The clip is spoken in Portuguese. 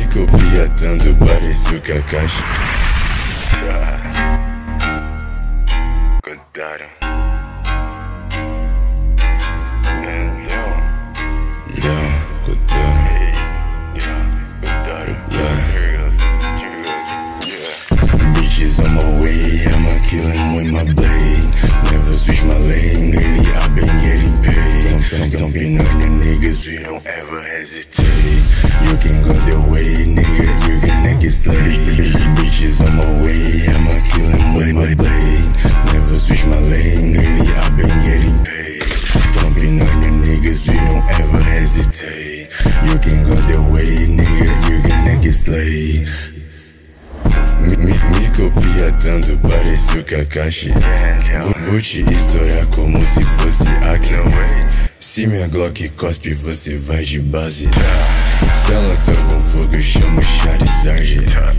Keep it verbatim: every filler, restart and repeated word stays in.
copia tanto, parece o kakashi. Gostar. Yeah, gostar. Bitches on my way, I'ma kill him with my blade. Never switch my lane, lately I've been getting paid. Don't, don't be on your niggas, we don't ever hesitate. You can go their way, nigga, you're gonna get slayed. Bitches on my way, I'ma kill him with my blade. Never switch my lane, lately I've been getting paid. Don't be on your niggas, we don't ever hesitate. You can go their way, nigga, you're gonna get slayed. Me, me, me copia tanto, parece o kakashi. Vou te estourar como se fosse aqui. Se minha Glock cospe, você vai de base. Se ela tá com fogo, eu chamo Charizard.